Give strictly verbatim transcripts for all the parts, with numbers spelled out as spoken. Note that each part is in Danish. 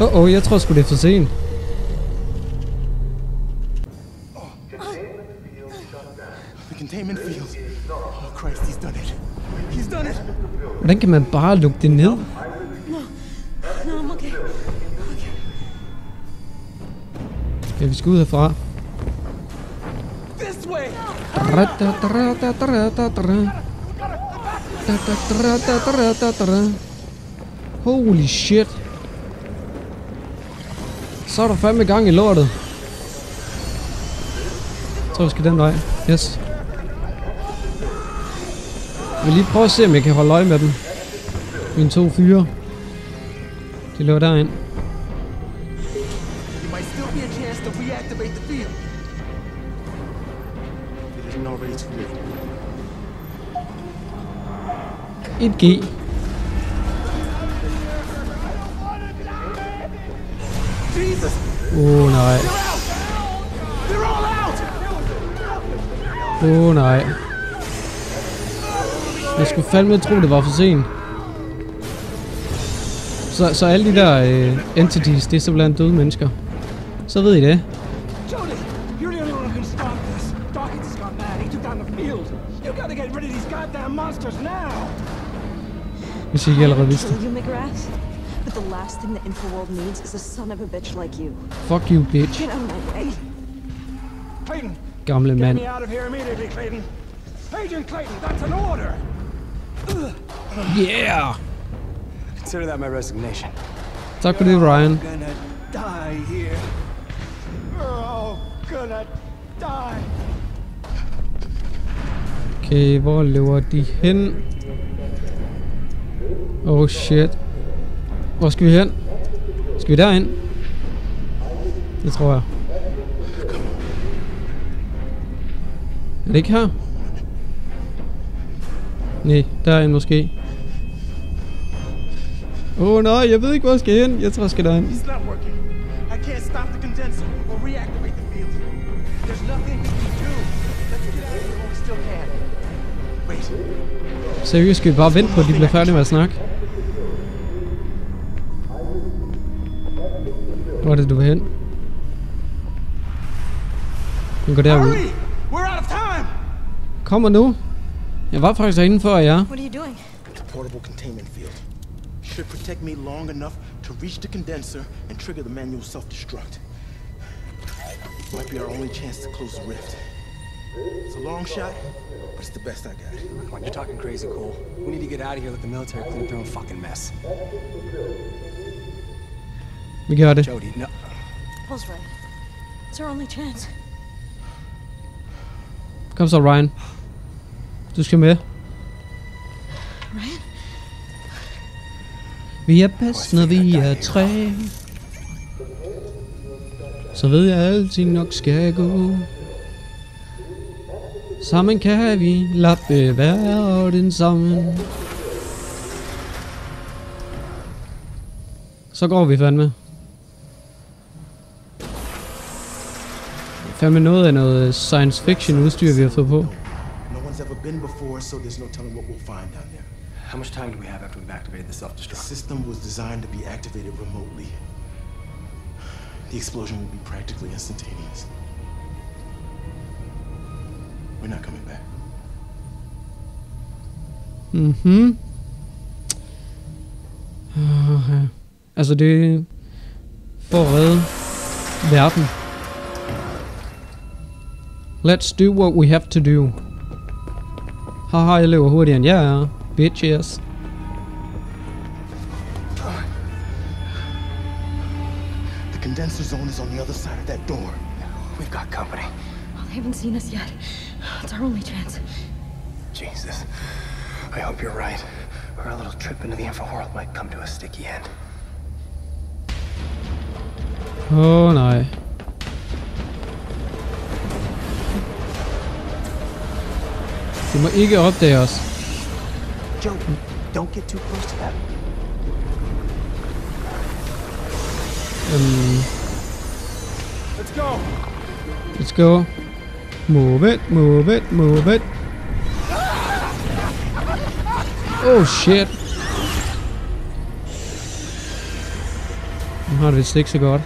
Åh, oh, oh, jeg tror sgu det er for sent. The containment field. Oh Christ, he's done it. He's done it. Hvordan kan man bare lukke det ned? No, no, I'm okay. Ja, vi skal ud herfra. This way. Holy shit. Så er der fandme gang i lortet. Jeg tror, vi skal den vej. Yes. Jeg vil lige prøve at se, om jeg kan holde øje med dem. Mine to fyre. De løber derind. There might still be a chance to reactivate the field. It isn't already too late. et G. Jesus! Åh oh, nej. They're all out! Åh oh, nej. Jeg skulle fandme tro, det var for sent. Så, så alle de der uh, entities, det er simpelthen døde mennesker. Så ved I det. Jody, you're the only one who can stop this. Dawkins has gone mad. He took down the field. You gotta get rid of these goddamn monsters now. Hvis I ikke allerede vidste det. Kill you, McGrath. But the last thing the Infraworld needs is a son of a bitch like you. Fuck you, bitch. Get out of my way. Clayton, Gamle get mand. me out of here immediately, Clayton. Agent Clayton, that's an order. Yeah! Consider that my resignation. Tak for det, Ryan. We're gonna die here. We're all gonna die. Okay, hvor løber de hen? Oh shit. Hvor skal vi hen? Skal vi derind? Det tror jeg. Er det ikke her? Nej, derind måske. Åh oh, nej, jeg ved ikke, hvor jeg skal hen. Jeg tror, jeg skal derind. It's not working. I can't stop the condenser or reactivate the field. There's nothing we can do. Let's get out of here while we still can. Wait. Seriøst, skal vi bare vente på, at de bliver færdige med at snakke? Hvor er det, du vil hen? Den går derud. Hurry! We're out of time! Kommer nu. Jeg var faktisk derinde før, ja. What are you doing? The portable containment field should protect me long enough to reach the condenser and trigger the manual self-destruct. Might be our only chance to close the rift. It's a long shot, but it's the best I got. Come on, you're talking crazy, Cole. We need to get out of here. Let the military clean up their own fucking mess. Vi gør det. Jody, no. Paul's right. It's our only chance. Kom så, Ryan. Du skal med. Ryan? Vi er bedst, når vi er tre. Så ved jeg, at alting nok skal gå. Sammen kan vi lappe verden sammen. Så går vi fandme. Fandme noget af noget science fiction udstyr, vi har fået på. No one's ever been before, so there's no telling what we'll find down there. How much time do we have after we've activated the The self-destruct? system was designed to be activated remotely. The explosion will be practically instantaneous. We're not coming back. Mhm. Okay. Altså det er for at redde verden. Let's do what we have to do. Haha, jeg løber hurtigere end jeg er. Bitches. The condenser zone is on the other side of that door. We've got company. Well, they haven't seen us yet. It's our only chance. Jesus. I hope you're right. Or a little trip into the Infraworld might come to a sticky end. Åh oh, nej. De må ikke opdage os. Joe, don't get too close to that. Um, Let's go. let's go. Move it, move it, move it. Oh shit. Nu har det vist ikke så godt.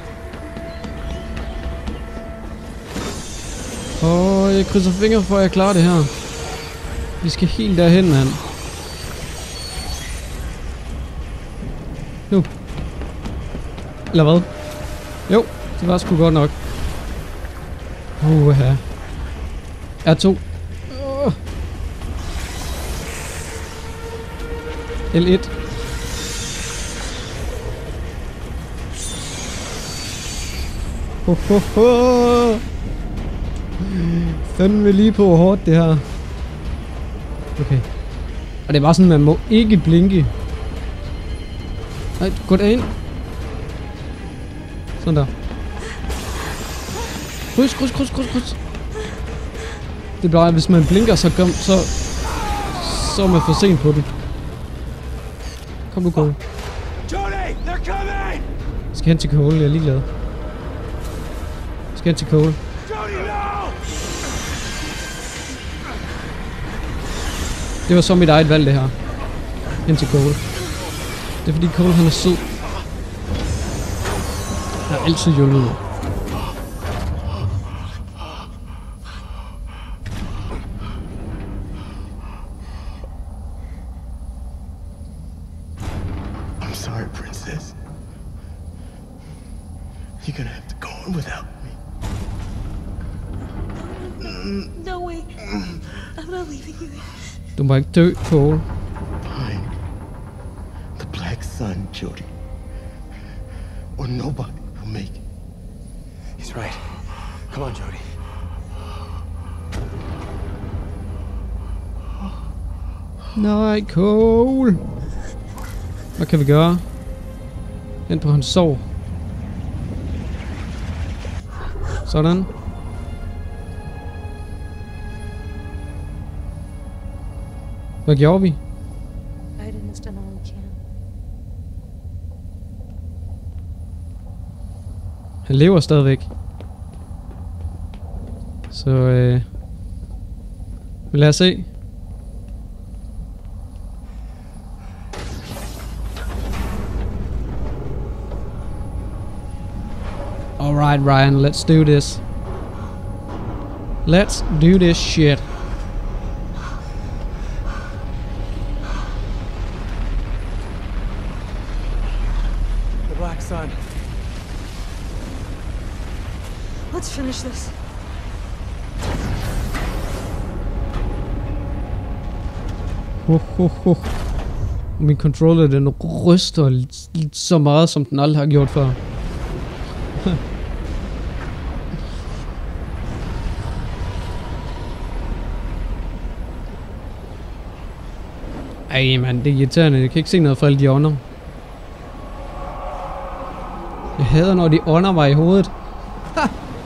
Åh, jeg krydser fingre for, at jeg klarer det her. Vi skal helt derhen, mand. Nu. Eller hvad? Jo, det var sgu godt nok. Uha. R to. Uh. L et. Ho, ho, ho. Fandme lige på hvor hårdt det her. Okay. Og det er bare sådan, man må ikke blinke. Nej, gå derind. Sådan der. Kryds, kryds, kryds, kryds, kryds. Det er bare, hvis man blinker, så kom, så, så er man for sent på det. Kom nu, Cole. Jody, they're coming! Jeg skal hen til Cole, jeg er ligeglad. Jeg skal hen til Cole. Jody, no! Det var så mit eget valg, det her. Hen til Cole. Det er fordi Cole, han er sød. Jeg har altid hjulpet mig. I'm sorry, princess. You're gonna have to go on without me. No way. I'm not leaving you. Du må ikke dø, Cole. Fine. The Black Sun, Jody. Or nobody will make it. He's right. Come on, Jody. Nej, Cole. Hvad kan vi gøre? Hen på hans sår. Sådan. Hvad gjorde vi? Aiden has done all he can. Han lever stadigvæk. Så øh... lad os se. Alright, Ryan, let's do this. Let's do this shit. The Black Sun. Let's finish this. Ho, ho, ho. Min controller, den ryster lidt så meget, som den aldrig har gjort før. Ej, man, det er irriterende. Jeg kan ikke se noget for alle de ånder. Jeg hader, når de ånder mig i hovedet. Ha!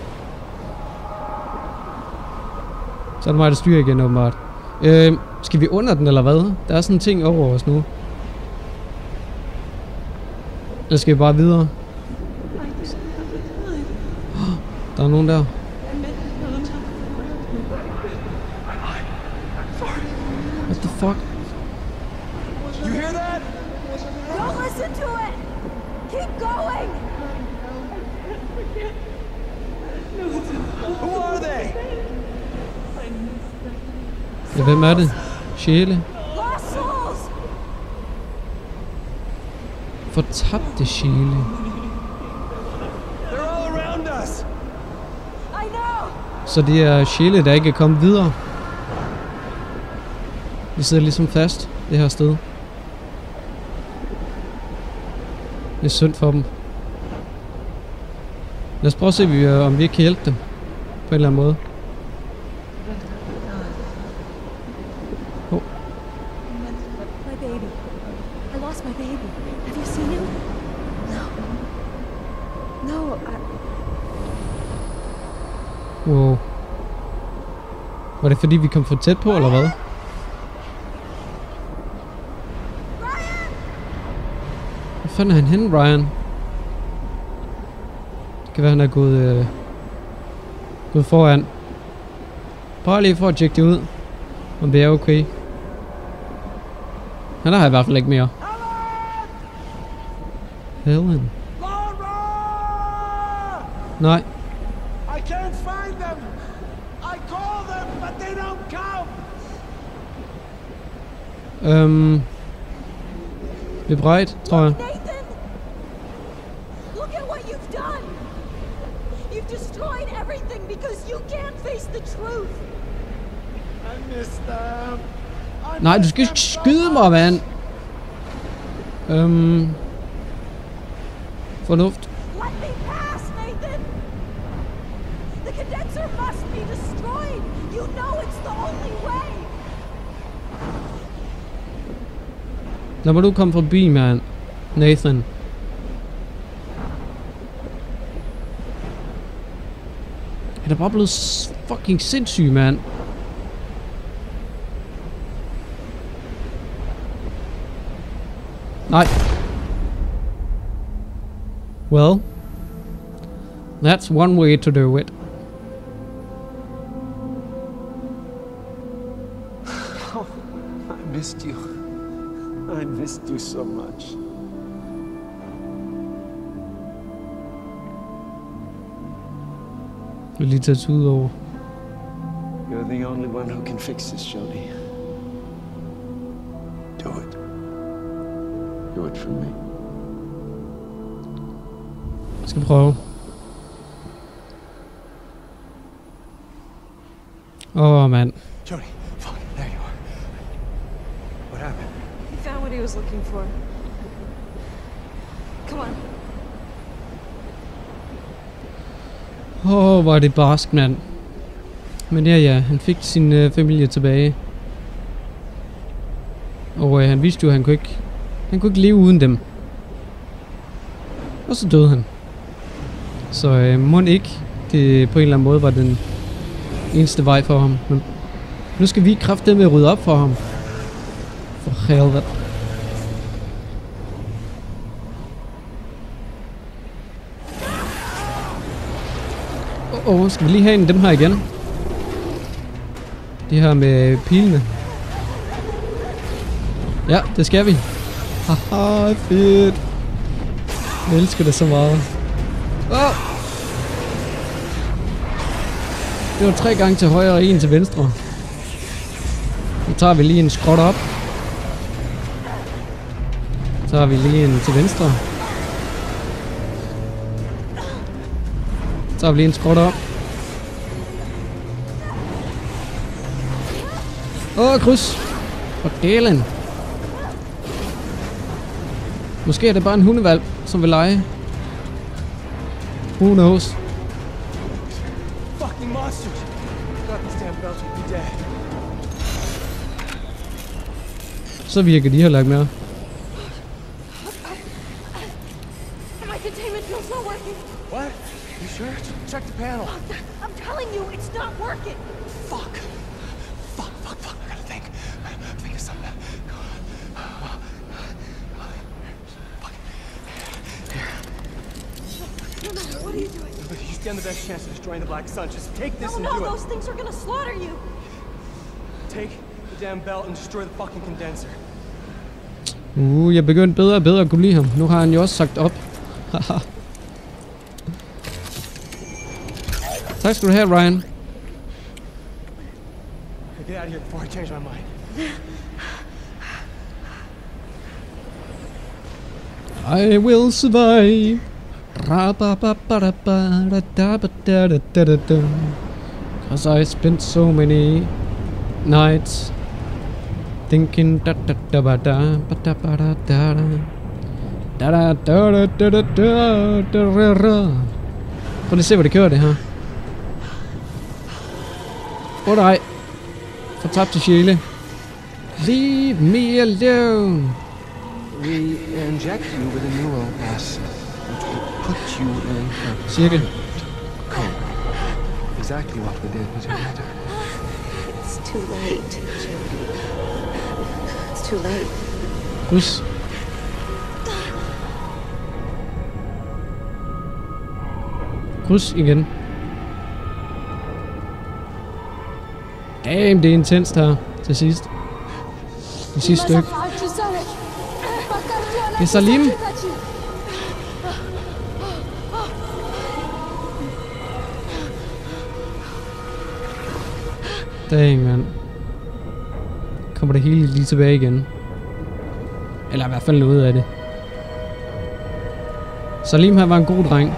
Så er det mig, der styrer igen, åbenbart. Øh, skal vi under den, eller hvad? Der er sådan en ting over os nu. Eller skal vi bare videre? Der er nogen der. What the fuck? You hear that? Don't listen to it! Keep going! Who are they? Ja, hvem er det? Sjæle? Lost souls! Fortabte sjæle. They're all around us. I know! Så det er sjæle, der ikke er kommet videre. De sidder ligesom fast, det her sted. Det er synd for dem. Lad os prøve at se, om vi kan hjælpe dem. På en eller anden måde. Oh. My baby. I lost my baby. Have you seen him? No. No, I... Wow. Var det fordi, vi kom for tæt på, eller hvad? Hvor fanden er han henne, Ryan? Det kan være, han er gået, øh, gået foran. Prøv lige for at tjekke det ud. Om det er okay. Han har i hvert fald ikke mere. Helen. Long Nej. I can't find them. I call them, but they don't come. Øhm... Bebrejdt, tror jeg. Nathan! Look at what you've done! You've destroyed everything because you can't face the truth! I miss them. I Nej, du miss skal them so skyde mig, mand! Øhm... Fornuft. Let me pass, Nathan! The condenser must be destroyed! You know it's the only way! Lad mig du komme forbi, mand. Nathan. Han er bare blevet s- fucking sindssyg, mand. Nej. Well. That's one way to do it. Oh, I missed you. I missed you so much. Jeg vil lige tage tid over. You're the only one who can fix this, Jody. Do it. Do it for me. Jeg skal prøve. Åh, oh, mand. Jody, fuck, there you are. What happened? He found what he was looking for. Come on. Åh, oh, hvor er det barsk, mand. Men ja, ja, han fik sin øh, familie tilbage. Og øh, han vidste jo, at han kunne ikke, han kunne ikke leve uden dem. Og så døde han. Så øh, må ikke, det på en eller anden måde var den eneste vej for ham. Men nu skal vi kraftedeme rydde op for ham. For helvede. Åh, oh, skal vi lige have en af dem her igen? De her med pilene. Ja, det skal vi. Haha, fedt. Jeg elsker det så meget. Oh! Det var tre gange til højre og en til venstre. Nu tager vi lige en skråt op. Så tager vi lige en til venstre. Så tager vi lige en skråt op. Åh, oh, kryds. For delen. Måske er det bare en hundevalp, som vil lege. Who knows? Fucking monsters! Got these damn belts, we'd be dead. Så virker de heller ikke mere. My containment field's not working. What? You sure? Check the panel. I'm telling you, it's not working. Fuck. Fuck, fuck, fuck. I gotta think. Think of something. Fuck. Here. No, no, what are you doing? You stand the best chance of destroying the Black Sun. Just take this No, and no, do those it. things are gonna slaughter you. Take the damn belt and destroy the fucking condenser. Uh, jeg begyndte bedre og bedre at kunne lide ham. Nu har han jo også sagt op. Haha. Tak skal du have, Ryan. Get out of here before I change my mind. I will survive. Cause I spent so many nights thinking da da da ba da ba da ba da da da da da da da da da da. Prøv lige at se, hvor det kører det her. Åh oh, nej. Fortabte sjæle. Leave me alone. We inject you with a neural acid, which will put you in a Cirka. coma. Exactly what we did with your mother. It's too late, Jody. It's too late. Kryds. Kryds igen. Damn, det er intenst her til sidst. Det sidste stykke. Det er Salim. Dang, mand. Kommer det hele lige tilbage igen. Eller i hvert fald noget af det. Salim her var en god dreng.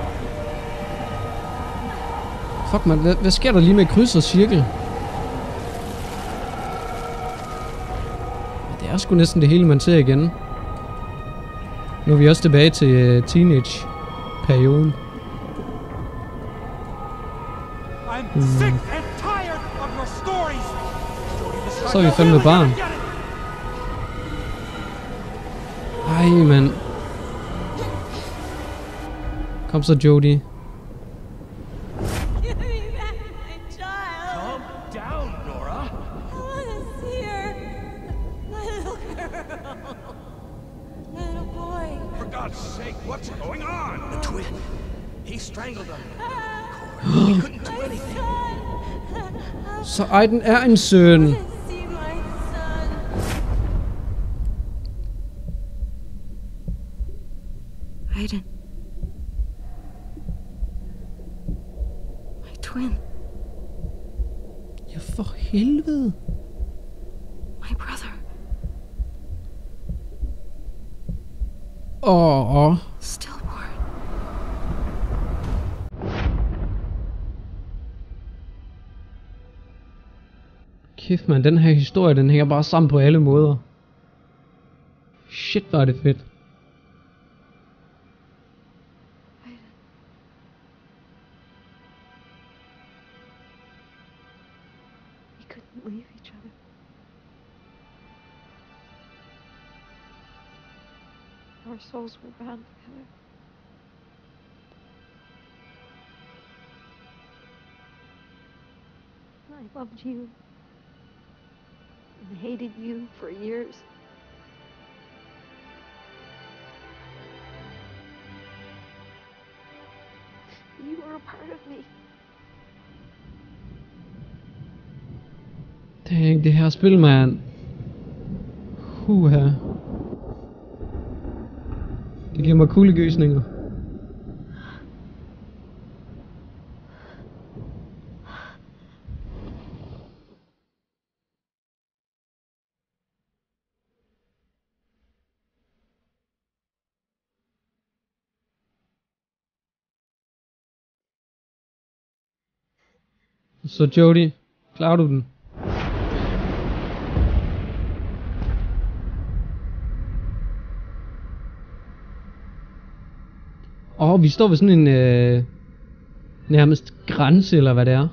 Fuck man, hvad, hvad sker der lige med kryds og cirkel? Det er sgu næsten det hele man ser igen. Nu er vi også tilbage til uh, teenage-perioden. Mm. Så er vi fandme barn. Ej, mand. Kom så, Jodie. Så Aiden er en søn. Aiden. My twin. Ja, for helvede. My brother. Åh. Oh. Stillborn. Kæft man, den her historie, den hænger bare sammen på alle måder. Shit, var det fedt. We couldn't leave each other. Our souls were bound together. I loved you. And hated you for years. You were a part of me. Tænk det her spil, mand. Huha. Det giver mig kuldegysninger. Så Jodie, klarer du den? Åh, oh, vi står ved sådan en øh, nærmest grænse, eller hvad det er.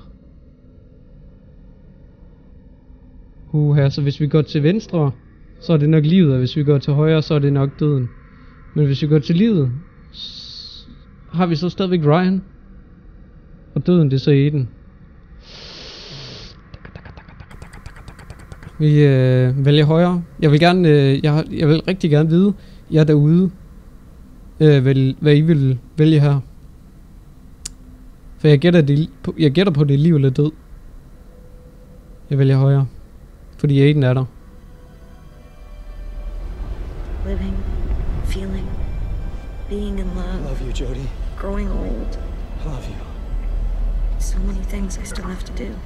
Uha, så hvis vi går til venstre, så er det nok livet, og hvis vi går til højre, så er det nok døden. Men hvis vi går til livet, har vi så stadigvæk Ryan. Og døden, det er så Aiden. Vi øh, vælger højre. Jeg vil gerne, øh, jeg, jeg vil rigtig gerne vide, jer derude, øh, vel, hvad I vil vælge her. For jeg gætter, det, på, jeg gætter på, det er liv eller død. Jeg vælger højre. Fordi Aiden er der. Living, feeling, being in love. I love you, Jodie. Growing old. I love you. So many things I still have to do.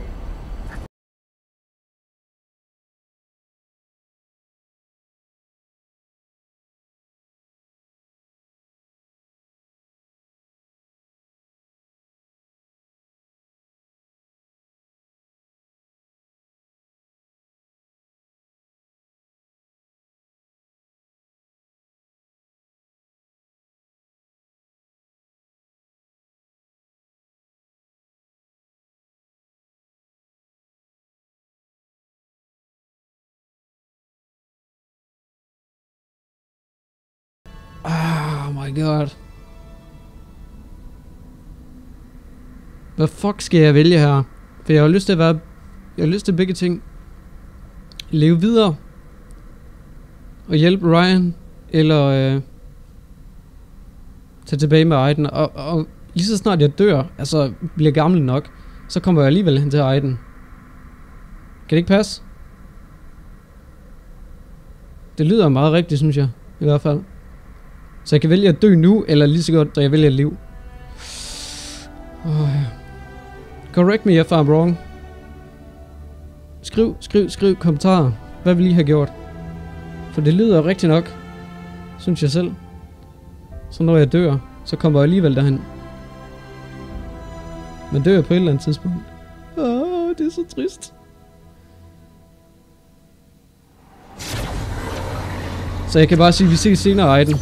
Oh my god. Hvad fuck skal jeg vælge her? For jeg har lyst til at være... Jeg har lyst til begge ting. Leve videre. Og hjælpe Ryan. Eller... Øh, tage tilbage med Aiden. Og, og lige så snart jeg dør, altså bliver gammel nok, så kommer jeg alligevel hen til Aiden. Kan det ikke passe? Det lyder meget rigtigt, synes jeg. I hvert fald. Så jeg kan vælge at dø nu, eller lige så godt, da jeg vælger et liv. Oh, ja. Correct me if I'm wrong. Skriv, skriv, skriv kommentarer, hvad vi lige har gjort. For det lyder jo rigtigt nok, synes jeg selv. Så når jeg dør, så kommer jeg alligevel derhen. Men dør jeg på et eller andet tidspunkt. Åh, det er så trist. Så jeg kan bare sige, at vi ses senere, Aiden.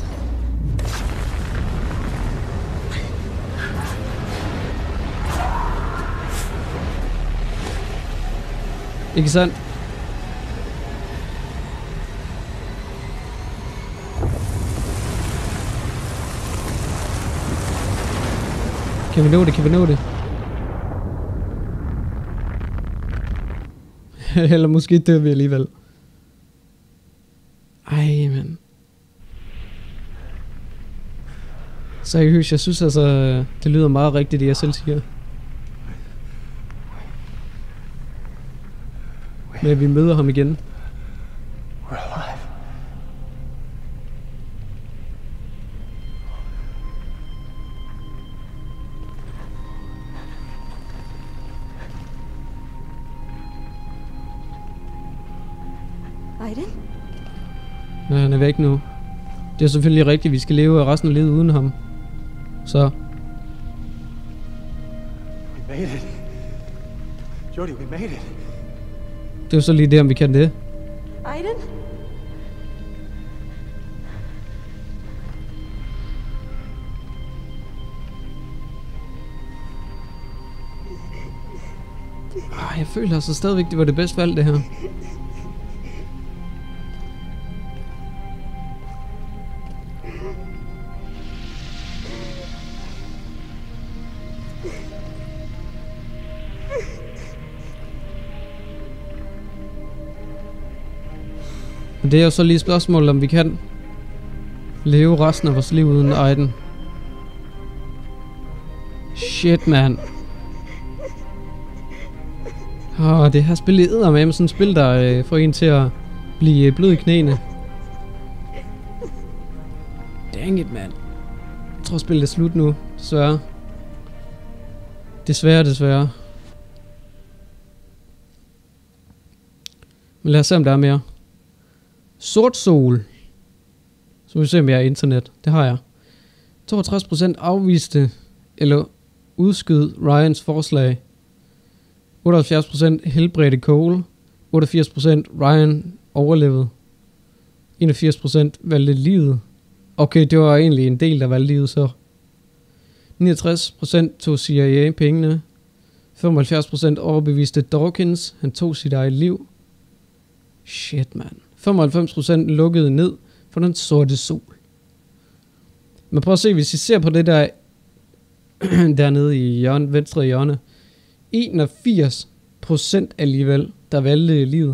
Ikke sandt? Kan vi nå det? Kan vi nå det? Eller måske dør vi alligevel. Ej, men. Seriøst, jeg synes altså, det lyder meget rigtigt, det jeg selv siger. Men vi møder ham igen. We're alive. Aiden? Nej, han er væk nu. Det er selvfølgelig rigtigt, vi skal leve resten af livet uden ham. Så. We made it. Jodie, we made it. Det er jo så lige det, om vi kan det. Aiden? Ah, jeg føler altså stadigvæk, det var det bedste valg, det her. Men det er jo så lige et spørgsmål, om vi kan leve resten af vores liv uden Aiden. Shit, man. Åh, det her spil æder med sådan et spil, der øh, får en til at blive øh, blød i knæene. Dang it, man. Jeg tror, spillet er slut nu, desværre. Desværre, desværre. Men lad os se, om der er mere. Sort Sol. Så må vi se, om jeg har internet. Det har jeg. toogtres procent afviste eller udskød Ryans forslag. otteoghalvfjerds procent helbredte Cole. otteogfirs procent Ryan overlevede. enogfirs procent valgte livet. Okay, det var egentlig en del, der valgte livet så. niogtres procent tog C I A pengene. femoghalvfjerds procent overbeviste Dawkins. Han tog sit eget liv. Shit, man. femoghalvfems procent lukkede ned for den sorte sol. Men prøv at se, hvis I ser på det der dernede i hjørne, venstre hjørne. enogfirs procent alligevel, der valgte livet.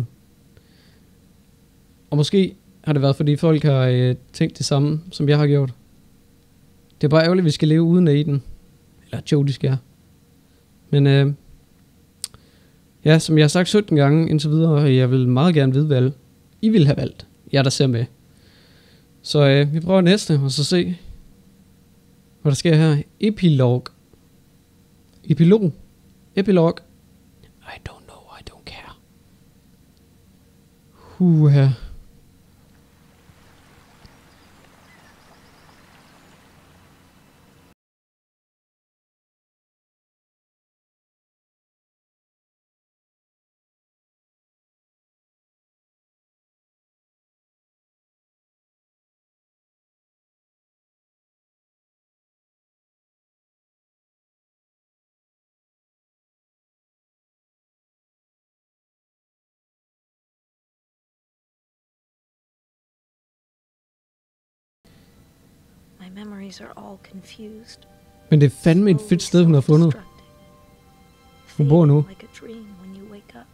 Og måske har det været, fordi folk har øh, tænkt det samme, som jeg har gjort. Det er bare ærgerligt, at vi skal leve uden Aiden. Eller Jodie skal. Men øh, ja, som jeg har sagt sytten gange indtil videre, og jeg vil meget gerne vide, hvad I vil have valgt. Jeg der ser med. Så øh, vi prøver næste, og så se, hvad der sker her. Epilog. Epilog. Epilog. I don't know, I don't care. Huha. My memories are all confused. Men det er fandme et fedt sted, hun har fundet. Hun bor nu. Like a dream when you wake up.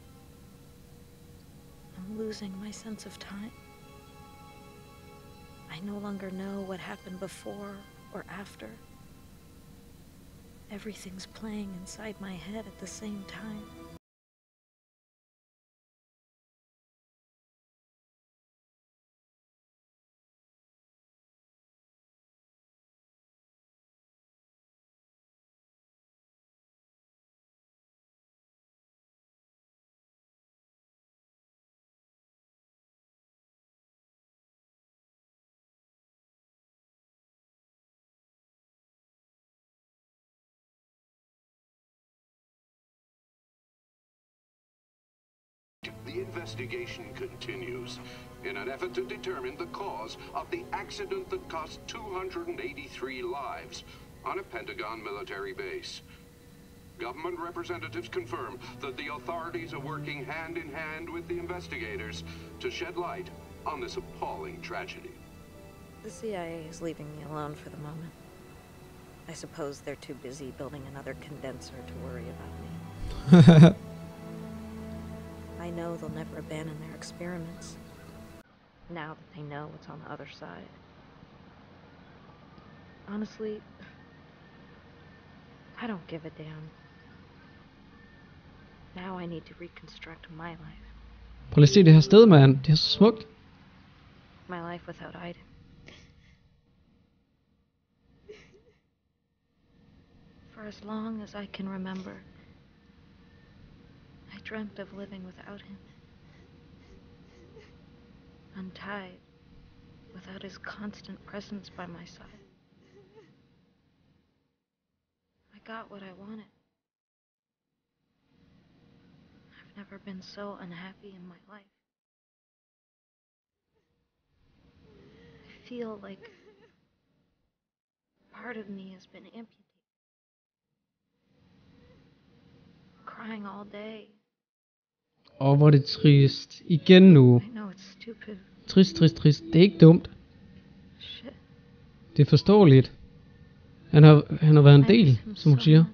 I'm losing my sense of time. I no longer know what happened before or after. Everything's playing inside my head at the same time. the investigation continues in an effort to determine the cause of the accident that cost two hundred eighty-three lives on a Pentagon military base. Government representatives confirm that the authorities are working hand in hand with the investigators to shed light on this appalling tragedy. The C I A is leaving me alone for the moment. I suppose they're too busy building another condenser to worry about me. I know they'll never abandon their experiments, now that they know what's on the other side. Honestly, I don't give a damn. Now I need to reconstruct my life. Prøv lige at se det her sted, mand. Det er så smukt. My life without Aiden. For as long as I can remember, I dreamt of living without him. Untied, without his constant presence by my side. I got what I wanted. I've never been so unhappy in my life. I feel like part of me has been amputated. Crying all day. Åh, hvor er det trist. Igen nu. I know it's stupid. Trist, trist, trist. Det er ikke dumt. Shit. Det er forståeligt. Han har, han har været en del, som hun siger.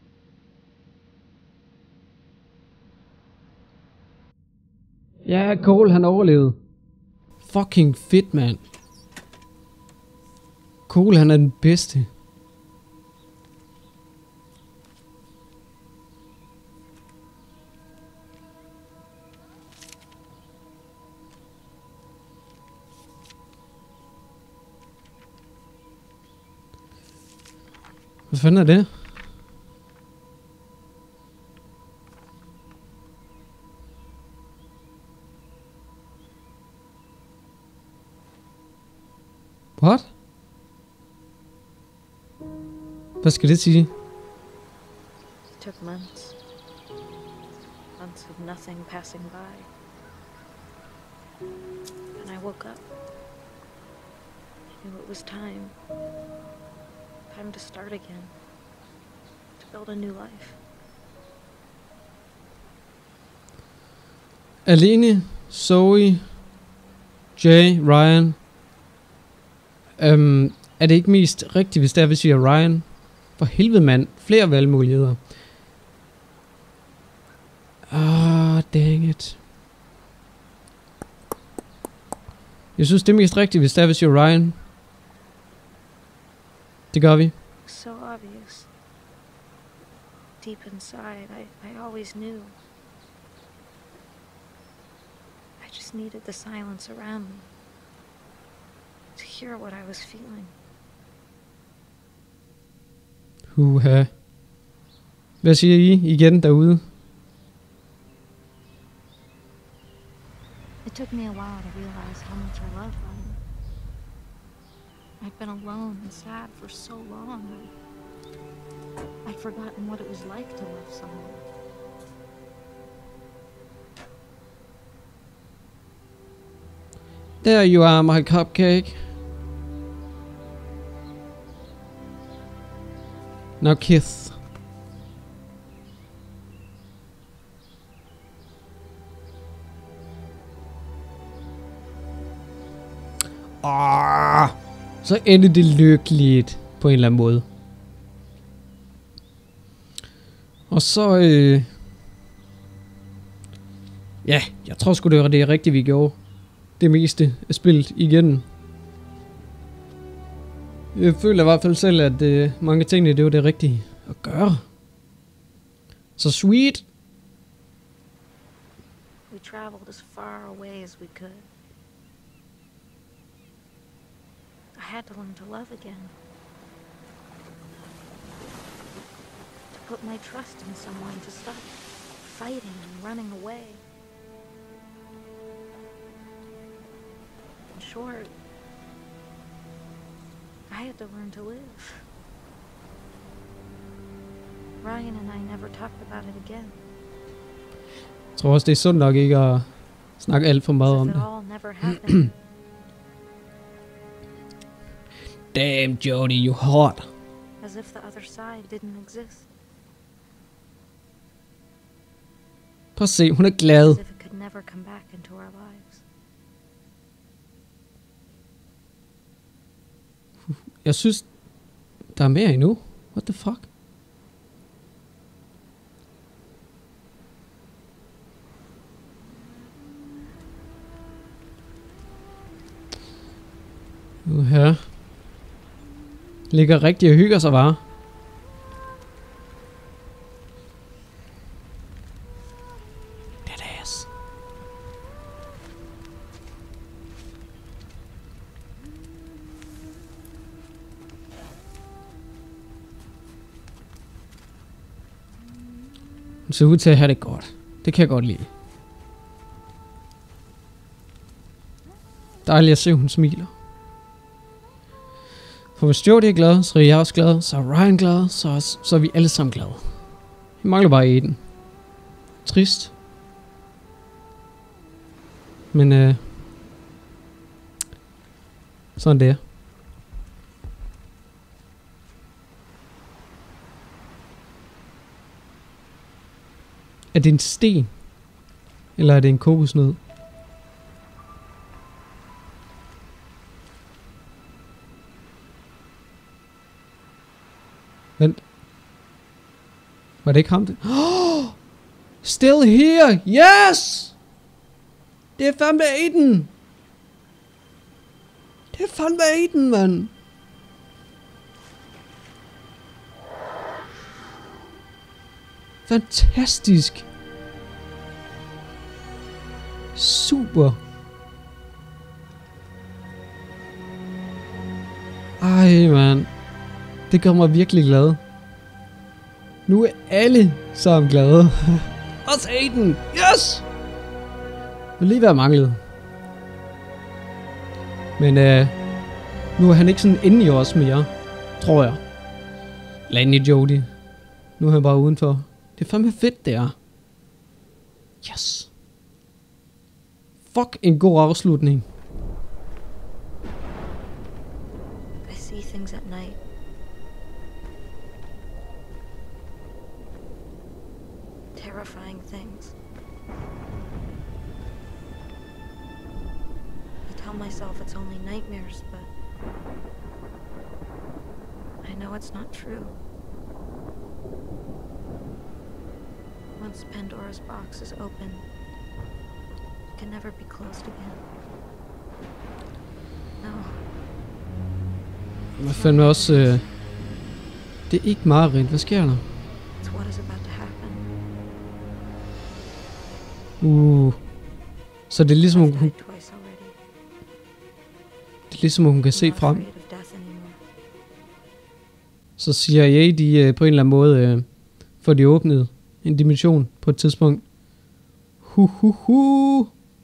Ja, Cole, han overlevede. Fucking fedt, mand. Cole, han er den bedste. Hvad fanden er det? What? Hvad skal det sige? It took months. Months of nothing passing by. And I woke up. I knew it was time. Time to start again. To build a new life. Alene, Zoe, Jay, Ryan. Øhm, er det ikke mest rigtigt, hvis det er, vi siger Ryan? For helvede, mand. Flere valgmuligheder. Ah, dang it. Jeg synes, det er mest rigtigt, hvis det er, vi siger Ryan. Det gør vi. So obvious. Deep inside, I, I always knew. I just needed the silence around me. To hear what I was feeling. Huha. Hvad siger I igen derude? It took me a while to realize how much I loved Ryan. I'd been alone and sad for so long. I'd forgotten what it was like to love someone. There you are, my cupcake. Now kiss. Ah, så endte det lykkeligt på en eller anden måde. Og så øh, ja, jeg tror sgu det var det rigtige vi gjorde. Det meste er spillet igen. Jeg føler i hvert fald selv, at øh, mange ting det var det rigtige at gøre. Så sweet. We traveled as far away as we could. I had to learn to love again. To put my trust in someone, to stop fighting and running away. In short, I had to learn to live. Ryan and I never talked about it again. Jeg tror også, det er sundt nok ikke at snakke alt for meget om As if det. it all never happened. Damn, Jodie, you hot. As if the other side didn't exist. Prøv at se, hun er glad. As if it could never come back into our lives. Jeg synes, der er mere endnu. What the fuck? Nu her. Ligger rigtig og hygger sig bare. Dead ass. Hun ser ud til at have det godt. Det kan jeg godt lide. Dejligt at se, hun smiler. For hvis Jodie er glad, så er jeg også glad, så er Ryan glad, så er, så er vi alle sammen glade. Vi mangler bare Aiden. Trist. Men øh, sådan det er. Er det en sten? Eller er det en kokosnød? Vent. Var det ikke ham? Oh! Still here! Yes! Det er fandme Aiden! Det er fandme Aiden, mand! Fantastisk! Super! Ej, mand. Det gør mig virkelig glad. Nu er alle sammen glade. Også Aiden! Yes! Det vil lige være manglet. Men øh, nu er han ikke sådan inde i os mere, tror jeg. Eller inde i Jodie. Nu er han bare udenfor. Det er fandme fedt, det er. Yes! Fuck, en god afslutning. I see things at night. Terrifying things. I tell myself it's only nightmares, but I know it's not true. Once Pandora's box is open, it can never be closed again. No. Hvad fandme også... Øh, det er ikke mareridt. Hvad sker der? It's what is about to happen. Uh. Så det er ligesom, hun, I've hun, died twice already. det er ligesom, hun kan I'm se not frem. afraid of death anymore. Så C I A, de øh, på en eller anden måde øh, får de åbnet en dimension på et tidspunkt. Hu hu hu.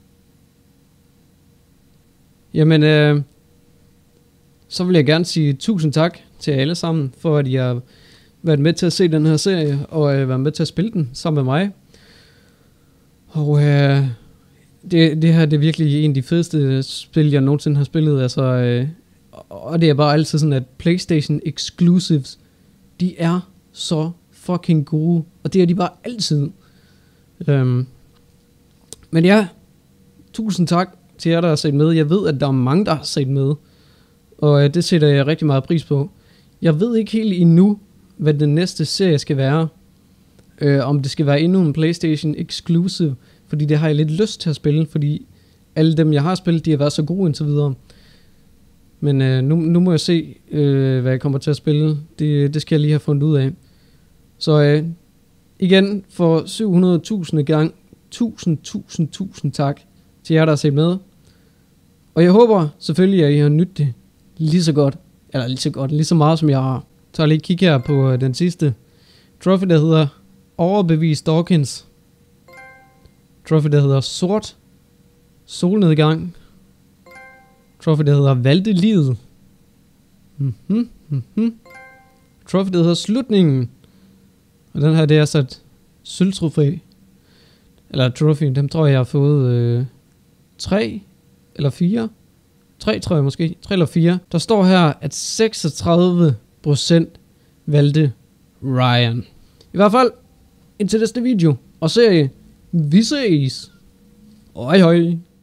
Jamen, øh, så vil jeg gerne sige tusind tak til alle sammen, for at I har været med til at se den her serie, og øh, været med til at spille den sammen med mig. Og øh, det, det her det er virkelig en af de fedeste spil, jeg nogensinde har spillet. Altså, øh, og det er bare altid sådan, at PlayStation Exclusives, de er så fucking gode. Og det er de bare altid. Øhm. Men ja, tusind tak til jer, der har set med. Jeg ved, at der er mange, der har set med. Og øh, det sætter jeg rigtig meget pris på. Jeg ved ikke helt endnu, hvad den næste serie skal være. Øh, om det skal være endnu en PlayStation Exclusive. Fordi det har jeg lidt lyst til at spille. Fordi alle dem, jeg har spillet, de har været så gode indtil videre. Men øh, nu, nu må jeg se, øh, hvad jeg kommer til at spille. Det, det skal jeg lige have fundet ud af. Så øh, igen, for syv hundrede tusind gang, tusind, tusind, tusind tak til jer, der har set med. Og jeg håber selvfølgelig, at I har nydt det lige så godt, eller lige så godt, lige så meget som jeg har. Så lige kig her på øh, den sidste trophy, der hedder Overbevis Dawkins. Trophy, der hedder Sort Solnedgang. Trophy, der hedder Valgte Livet. Mm-hmm, mm-hmm. Trophy, der hedder Slutningen. Og den her, det er så et sølvtrofæ. Eller trophy, dem tror jeg, jeg har fået øh, tre eller fire. Tre, tror jeg måske. Tre eller fire. Der står her, at seksogtredive procent valgte Ryan. I hvert fald, indtil næste video og serie. Vi ses. Hej hej.